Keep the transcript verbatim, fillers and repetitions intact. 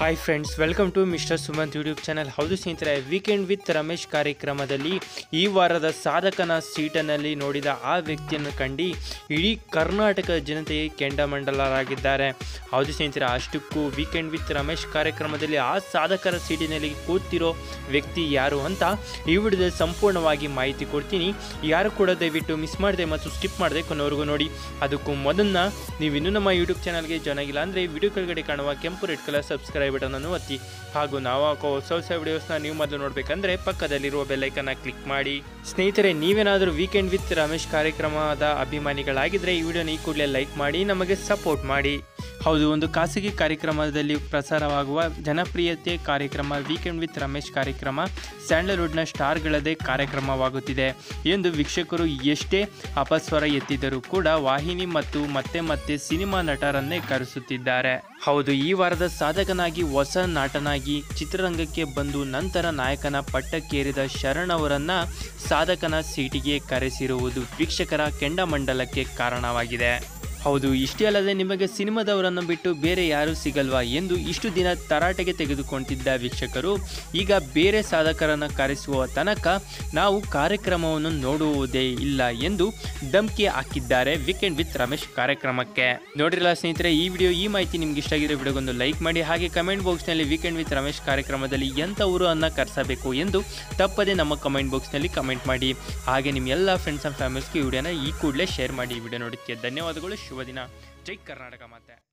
Hi friends, welcome to mister Sumanth YouTube channel. ಹೌದು ಸ್ನೇಹಿತರೆ, weekend with Ramesh ಕಾರ್ಯಕ್ರಮದಲ್ಲಿ ಈ ವಾರದ ಸಾಧಕನ ಸೀಟನಲ್ಲಿ ನೋಡಿದ ಆ ವ್ಯಕ್ತಿಯನ್ನು ಕಂಡು ಇಡೀ ಕರ್ನಾಟಕ ಜನತೆಯೇ ಕೆಂಡಾಮಂಡಲರಾಗಿದ್ದಾರೆ. ಹೌದು ಸ್ನೇಹಿತರೆ, ಅಷ್ಟಕ್ಕೂ ವೀಕೆಂಡ್ ವಿತ್ ರಮೇಶ್ ಕಾರ್ಯಕ್ರಮದಲ್ಲಿ ಆ ಸಾಧಕರ ಸೀಟಿನಲ್ಲಿ ಕೂತಿರೋ ವ್ಯಕ್ತಿ ಯಾರು ಅಂತ ಈ ವಿಡಿಯೋದಲ್ಲಿ ಸಂಪೂರ್ಣವಾಗಿ ಮಾಹಿತಿ ಕೊಡ್ತೀನಿ. ಯಾರು ಕೂಡ ದಯವಿಟ್ಟು ಮಿಸ್ ಮಾಡದೆ ಮತ್ತು ಸ್ಕಿಪ್ ಮಾಡದೆ ಕೊನೆವರೆಗೂ ನೋಡಿ. ಅದಕ್ಕೂ ಮೊದಲನ್ನ ನೀವು ಇನ್ನೂ ನಮ್ಮ ಯೂಟ್ಯೂಬ್ ಚಾನಲ್ಗೆ ಜಾಯ್ನ್ ಆಗಿಲ್ಲ ಅಂದರೆ ವಿಡಿಯೋ ಕೆಳಗಡೆ ಕಾಣುವ ಕೆಂಪು ರೆಡ್ ಕಲರ್ ಸಬ್ಸ್ಕ್ರೈಬ್ ಬಟನ್ ಅನ್ನು ಒತ್ತಿ, ಹಾಗೂ ನಾವು ಹಾಕೋ ಹೊಸ ಹೊಸ ವಿಡಿಯೋಸ್ನ ನೀವು ಮೊದಲು ನೋಡಬೇಕಂದ್ರೆ ಪಕ್ಕದಲ್ಲಿರುವ ಬೆಲ್ಲೈಕನ್ನ ಕ್ಲಿಕ್ ಮಾಡಿ. ಸ್ನೇಹಿತರೆ, ನೀವೇನಾದರೂ ವೀಕೆಂಡ್ ವಿತ್ ರಮೇಶ್ ಕಾರ್ಯಕ್ರಮದ ಅಭಿಮಾನಿಗಳಾಗಿದ್ದರೆ ಈ ವಿಡಿಯೋನ ಈ ಕೂಡಲೇ ಲೈಕ್ ಮಾಡಿ ನಮಗೆ ಸಪೋರ್ಟ್ ಮಾಡಿ. ಹೌದು, ಒಂದು ಖಾಸಗಿ ಕಾರ್ಯಕ್ರಮದಲ್ಲಿ ಪ್ರಸಾರವಾಗುವ ಜನಪ್ರಿಯತೆ ಕಾರ್ಯಕ್ರಮ ವೀಕೆಂಡ್ ವಿತ್ ರಮೇಶ್ ಕಾರ್ಯಕ್ರಮ ಸ್ಯಾಂಡಲ್ವುಡ್ನ ಸ್ಟಾರ್ಗಳದೇ ಕಾರ್ಯಕ್ರಮವಾಗುತ್ತಿದೆ ಎಂದು ವೀಕ್ಷಕರು ಎಷ್ಟೇ ಅಪಸ್ವರ ಎತ್ತಿದರೂ ಕೂಡ ವಾಹಿನಿ ಮತ್ತು ಮತ್ತೆ ಮತ್ತೆ ಸಿನಿಮಾ ನಟರನ್ನೇ ಕರೆಸುತ್ತಿದ್ದಾರೆ. ಹೌದು, ಈ ವಾರದ ಸಾಧಕನಾಗಿ ಹೊಸ ನಟನಾಗಿ ಚಿತ್ರರಂಗಕ್ಕೆ ಬಂದು ನಂತರ ನಾಯಕನ ಪಟ್ಟಕ್ಕೇರಿದ ಶರಣ್ ಅವರನ್ನ ಸಾಧಕನ ಸೀಟಿಗೆ ಕರೆಸಿರುವುದು ವೀಕ್ಷಕರ ಕೆಂಡಾಮಂಡಲಕ್ಕೆ ಕಾರಣವಾಗಿದೆ. ಹೌದು, ಇಷ್ಟೇ ಅಲ್ಲದೆ ನಿಮಗೆ ಸಿನಿಮಾದವರನ್ನು ಬಿಟ್ಟು ಬೇರೆ ಯಾರೂ ಸಿಗಲ್ವಾ ಎಂದು ಇಷ್ಟು ದಿನ ತರಾಟೆಗೆ ತೆಗೆದುಕೊಂಡಿದ್ದ ವೀಕ್ಷಕರು ಈಗ ಬೇರೆ ಸಾಧಕರನ್ನು ಕರೆಸುವ ತನಕ ನಾವು ಕಾರ್ಯಕ್ರಮವನ್ನು ನೋಡುವುದೇ ಇಲ್ಲ ಎಂದು ಧಮ್ಕಿ ಹಾಕಿದ್ದಾರೆ ವೀಕೆಂಡ್ ವಿತ್ ರಮೇಶ್ ಕಾರ್ಯಕ್ರಮಕ್ಕೆ. ನೋಡಿರಲ್ಲ ಸ್ನೇಹಿತರೆ, ಈ ವಿಡಿಯೋ ಈ ಮಾಹಿತಿ ನಿಮ್ಗೆ ಇಷ್ಟ ಆಗಿರೋ ವಿಡಿಯೋಗೊಂದು ಲೈಕ್ ಮಾಡಿ. ಹಾಗೆ ಕಮೆಂಟ್ ಬಾಕ್ಸ್ನಲ್ಲಿ ವೀಕೆಂಡ್ ವಿತ್ ರಮೇಶ್ ಕಾರ್ಯಕ್ರಮದಲ್ಲಿ ಎಂಥವರು ಅನ್ನ ಕರೆಸಬೇಕು ಎಂದು ತಪ್ಪದೆ ನಮ್ಮ ಕಮೆಂಟ್ ಬಾಕ್ಸ್ನಲ್ಲಿ ಕಮೆಂಟ್ ಮಾಡಿ. ಹಾಗೆ ನಿಮ್ಮ ಎಲ್ಲ ಫ್ರೆಂಡ್ಸ್ ಆ್ಯಂಡ್ ಫ್ಯಾಮಿಲೀಸ್ಗೆ ಈ ವಿಡಿಯೋನ ಈ ಕೂಡಲೇ ಶೇರ್ ಮಾಡಿ. ಈ ವಿಡಿಯೋ ನೋಡೋಕ್ಕೆ ಧನ್ಯವಾದಗಳು. ಶುಭ ದಿನ. ಜೈ ಕರ್ನಾಟಕ ಮಾತೆ.